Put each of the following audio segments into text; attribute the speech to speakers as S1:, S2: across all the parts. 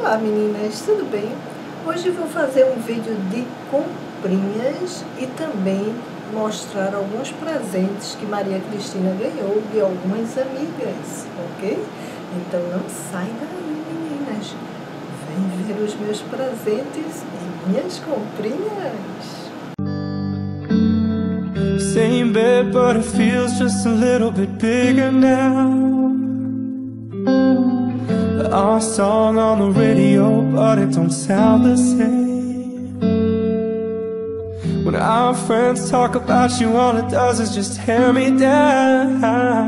S1: Olá meninas, tudo bem? Hoje vou fazer um vídeo de comprinhas e também mostrar alguns presentes que Maria Cristina ganhou de algumas amigas, ok? Então não sai daí meninas, vem ver os meus presentes e minhas comprinhas.
S2: Same bed, but it feels just a little bit bigger now. Our song on the radio, but it don't sound the same. When our friends talk about you, all it does is just tear me down.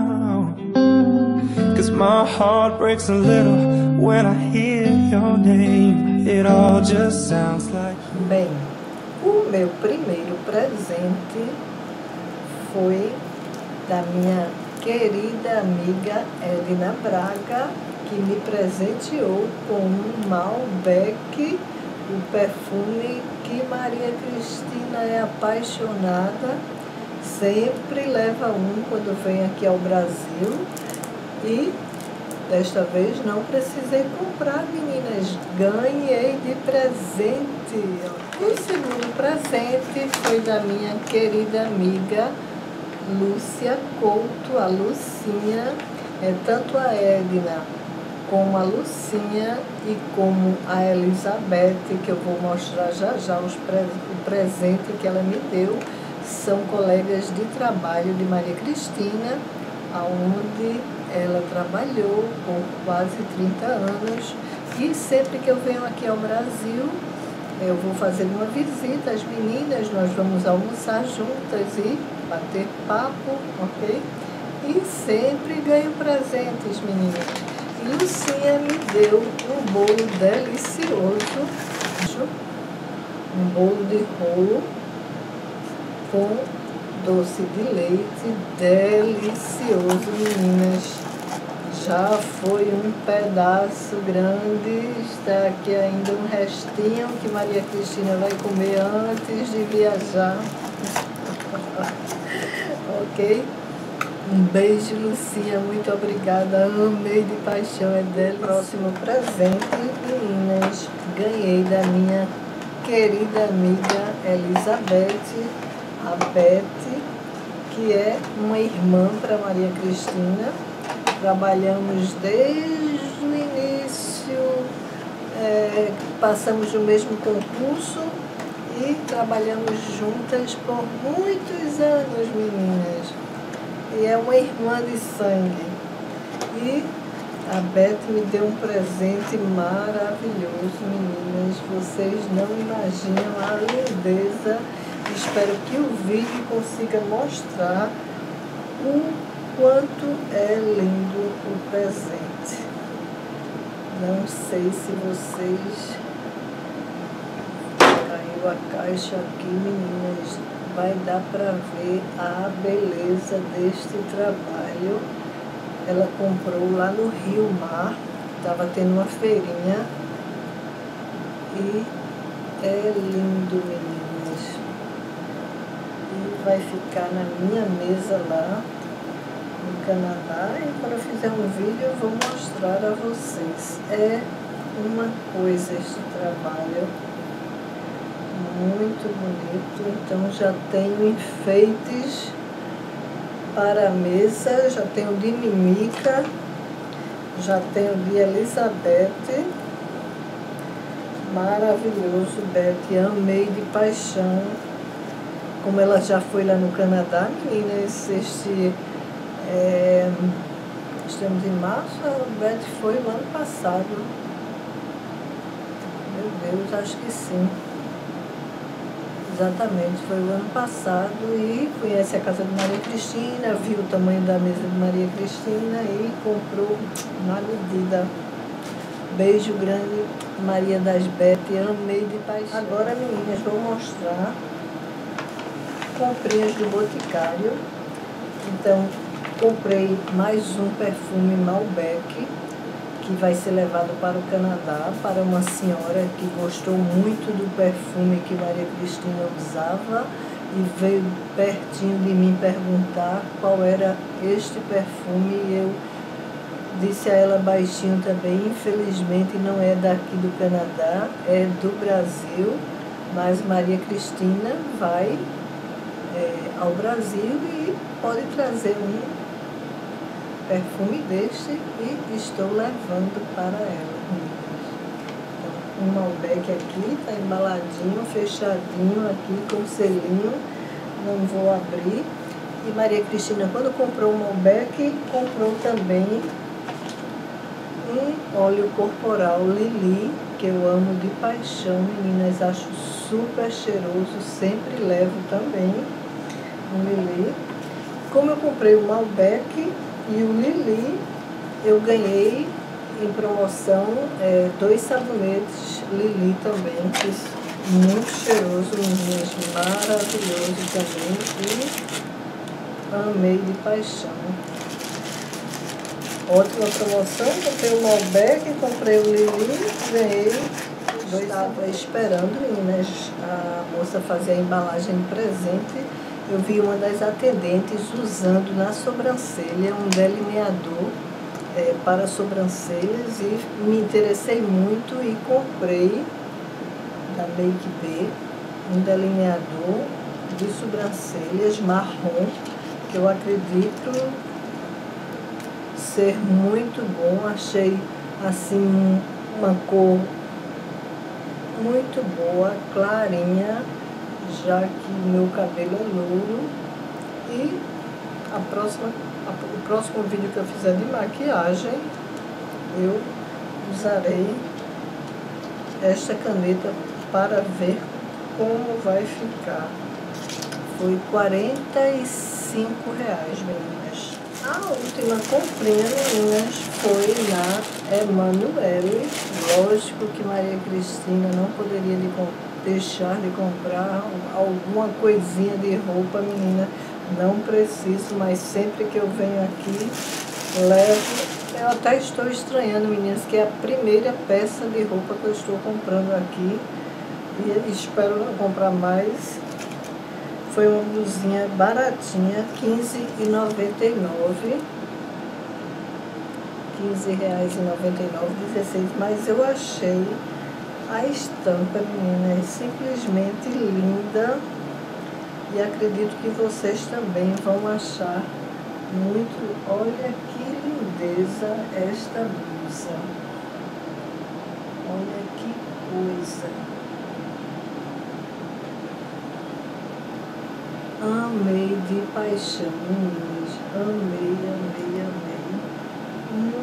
S2: 'Cause my heart breaks a little when I hear your name. It all just sounds like...
S1: Bem, o meu primeiro presente foi da minha querida amiga Edna Braga, que me presenteou com um Malbec, o perfume que Maria Cristina é apaixonada, sempre leva um quando vem aqui ao Brasil, e desta vez não precisei comprar, meninas, ganhei de presente. O segundo presente foi da minha querida amiga Lúcia Couto, a Lucinha, tanto a Edna como a Lucinha e como a Elizabeth, que eu vou mostrar já já o presente que ela me deu, são colegas de trabalho de Maria Cristina, onde ela trabalhou por quase 30 anos, e sempre que eu venho aqui ao Brasil, eu vou fazer uma visita às meninas, nós vamos almoçar juntas e bater papo, ok? E sempre ganho presentes, meninas. E Lucinha me deu um bolo delicioso, um bolo de rolo com doce de leite, delicioso, meninas. Já foi um pedaço grande, está aqui ainda um restinho que Maria Cristina vai comer antes de viajar. Ok? Um beijo, Lucinha, muito obrigada, amei de paixão, é dele. Próximo presente, meninas, ganhei da minha querida amiga Elizabeth, a Beth, que é uma irmã para Maria Cristina. Trabalhamos desde o início, passamos no mesmo concurso e trabalhamos juntas por muitos anos, meninas. E é uma irmã de sangue. E a Beth me deu um presente maravilhoso, meninas. Vocês não imaginam a lindeza. Espero que o vídeo consiga mostrar o quanto é lindo o presente. Não sei se vocês... Caiu a caixa aqui, meninas. Vai dar para ver a beleza deste trabalho. Ela comprou lá no Rio Mar, estava tendo uma feirinha, e é lindo, meninas. E vai ficar na minha mesa lá no Canadá, e quando eu fizer um vídeo eu vou mostrar a vocês. É uma coisa este trabalho, muito bonito. Então já tenho enfeites para a mesa, já tenho de Mimica, já tenho de Elizabeth. Maravilhoso, Beth, amei de paixão. Como ela já foi lá no Canadá, meninas, estamos em março, a Beth foi o ano passado. Meu Deus, acho que sim. Exatamente, foi o ano passado, e conhece a casa de Maria Cristina, viu o tamanho da mesa de Maria Cristina e comprou na medida. Beijo grande, Maria das Beth, amei de paixão. Agora, meninas, vou mostrar comprinhas do Boticário. Então, comprei mais um perfume Malbec, que vai ser levado para o Canadá, para uma senhora que gostou muito do perfume que Maria Cristina usava e veio pertinho de mim perguntar qual era este perfume, e eu Disse a ela baixinho também, infelizmente não é daqui do Canadá, é do Brasil, mas Maria Cristina vai ao Brasil e pode trazer um perfume deste e estou levando para ela. Então, um Malbec aqui, está embaladinho, fechadinho aqui com selinho, não vou abrir. E Maria Cristina, quando comprou o Malbec, comprou também um óleo corporal Lili, que eu amo de paixão, meninas, acho super cheiroso, sempre levo também um Lili. Como eu comprei o Malbec e o Lili, eu ganhei em promoção 2 sabonetes Lili também, muito cheiroso, meninas, maravilhoso também, e amei de paixão. Ótima promoção, comprei o Malbec, comprei o Lili, ganhei 2. Estava esperando, meninas, a moça fazer a embalagem de presente. Eu vi uma das atendentes usando na sobrancelha um delineador para sobrancelhas e me interessei muito e comprei da Make B um delineador de sobrancelhas marrom, que eu acredito ser muito bom. Achei assim uma cor muito boa, clarinha, já que meu cabelo é louro. E o próximo vídeo que eu fizer de maquiagem, eu usarei esta caneta para ver como vai ficar. Foi R$45, meninas. A última comprinha, meninas, foi na Emanuele. Lógico que Maria Cristina não poderia deixar de comprar alguma coisinha de roupa, menina. Não preciso, mas sempre que eu venho aqui, levo. Eu até estou estranhando, meninas, que é a primeira peça de roupa que eu estou comprando aqui. E espero não comprar mais. Foi uma blusinha baratinha, R$15,99. R$15,99, 16. Mas eu achei a estampa, meninas, simplesmente linda. E acredito que vocês também vão achar muito. Olha que lindeza esta blusa. Olha que coisa. Amei de paixão, meninas. Amei, amei, amei.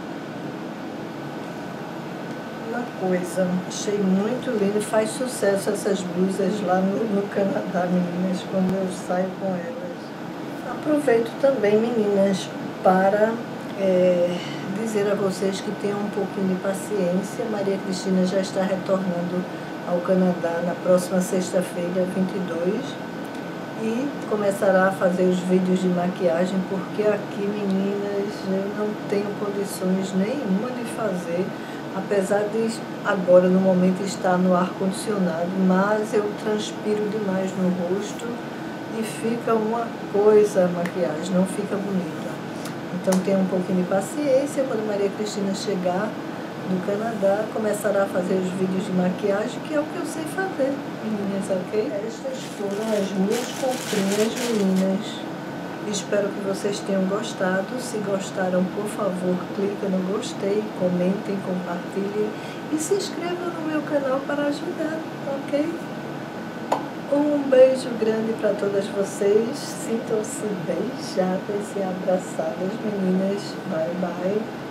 S1: Uma coisa, achei muito lindo. Faz sucesso essas blusas lá no Canadá, meninas, quando eu saio com elas. Aproveito também, meninas, para dizer a vocês que tenham um pouquinho de paciência. Maria Cristina já está retornando ao Canadá na próxima sexta-feira, 22. E começará a fazer os vídeos de maquiagem, porque aqui, meninas, eu não tenho condições nenhuma de fazer, apesar de agora no momento estar no ar-condicionado, mas eu transpiro demais no rosto e fica uma coisa a maquiagem, não fica bonita. Então tenha um pouquinho de paciência. Quando Maria Cristina chegar do Canadá, começará a fazer os vídeos de maquiagem, que é o que eu sei fazer, meninas, ok? Estas foram as minhas comprinhas, meninas. Espero que vocês tenham gostado. Se gostaram, por favor, clica no gostei, comentem, compartilhem e se inscrevam no meu canal para ajudar, ok? Um beijo grande para todas vocês. Sintam-se beijadas e abraçadas, meninas. Bye, bye.